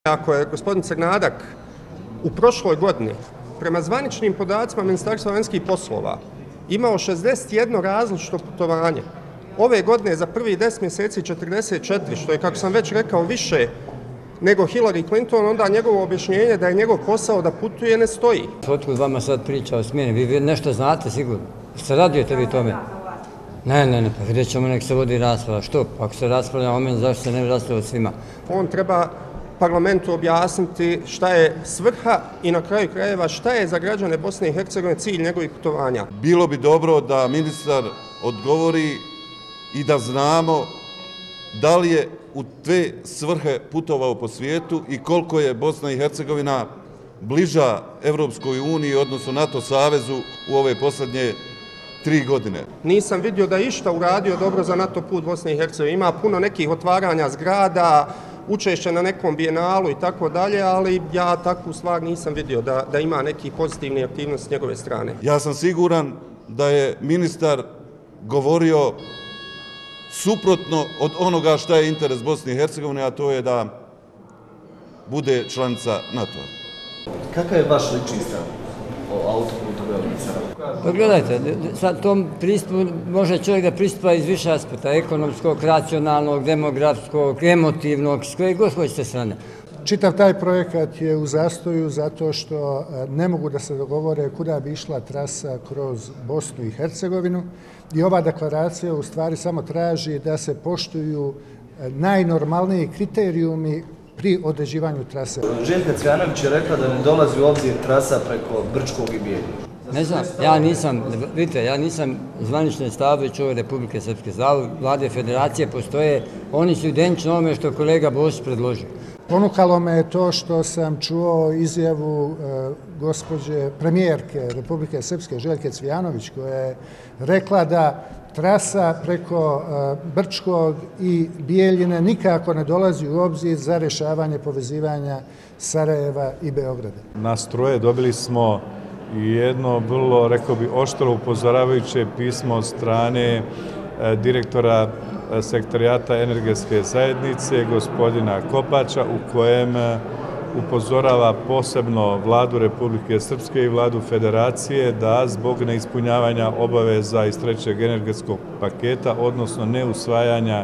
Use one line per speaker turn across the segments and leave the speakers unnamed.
Ako je gospodin Crnadak u prošloj godini prema zvaničnim podacima Ministarstva vanjskih poslova imao 61 različito putovanje, ove godine za prvih 10 mjeseci 44, što je, kako sam već rekao, više nego Hillary Clinton, onda njegovo objašnjenje da je njegov posao da putuje ne stoji.
Otkud vama sad priča o smjeni? Vi nešto znate sigurno. Se radujete vi tome? Ne, pa gdje ćemo nek se vodi rasprava. Što? Ako se raspravlja o meni, zašto se ne raspravlja o svima?
On treba parlamentu objasniti šta je svrha i na kraju krajeva šta je za građane Bosne i Hercegovine cilj njegovih putovanja.
Bilo bi dobro da ministar odgovori i da znamo da li je u te svrhe putovao po svijetu i koliko je Bosna i Hercegovina bliža Evropskoj uniji, odnosno NATO savezu u ove posljednje 3 godine.
Nisam vidio da je išta uradio dobro za NATO put Bosne i Hercegovine. Ima puno nekih otvaranja zgrada, učešće na nekom bijenalu i tako dalje, ali ja takvu stvar nisam vidio da ima neki pozitivni aktivnost s njegove strane.
Ja sam siguran da je ministar govorio suprotno od onoga šta je interes Bosne i Hercegovine, a to je da bude članica NATO-a.
Kakav je vaš lični stav o autoputu Beograd-Sarajevo?
Pa gledajte, sad tom pristupu može čovjek da pristupa iz više aspekta, ekonomskog, racionalnog, demografskog, emotivnog, s koje god hoćete strane.
Čitav taj projekat je u zastoju zato što ne mogu da se dogovore kuda bi išla trasa kroz Bosnu i Hercegovinu i ova deklaracija u stvari samo traži da se poštuju najnormalniji kriterijumi pri određivanju trase.
Željka Cvjanović je rekla da ne dolazi u obzir trasa preko Brčkog i Bijeljine.
Ne znam, ja nisam zvanični stavović ove Republike Srpske. Vlade federacije postoje, oni su identični onome što je kolega Bosić predložio.
Ponukalo me je to što sam čuo izjavu gospođe premijerke Republike Srpske Željke Cvjanović koja je rekla da trasa preko Brčkog i Bijeljine nikako ne dolazi u obzir za rješavanje povezivanja Sarajeva i Beograda.
Nas troje dobili smo jedno vrlo, rekao bi, oštro upozoravajuće pismo od strane direktora Sekretarijata energetske zajednice, gospodina Kopača, u kojem upozorava posebno vladu Republike Srpske i vladu Federacije da zbog neispunjavanja obaveza iz trećeg energetskog paketa, odnosno neusvajanja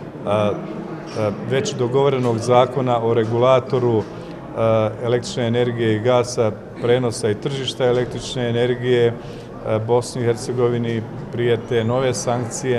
već dogovorenog zakona o regulatoru električne energije i gasa, prenosa i tržišta električne energije, Bosni i Hercegovini prijete nove sankcije.